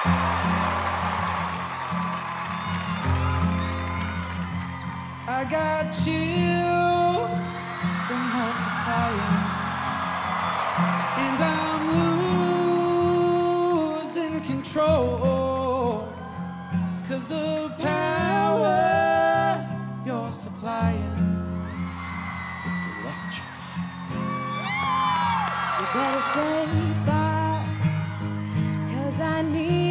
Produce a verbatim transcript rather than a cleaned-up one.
I got chills, they're multiplying, and I'm losing control, 'cause the power you're supplying, it's electrifying. You better shake that, 'cause I need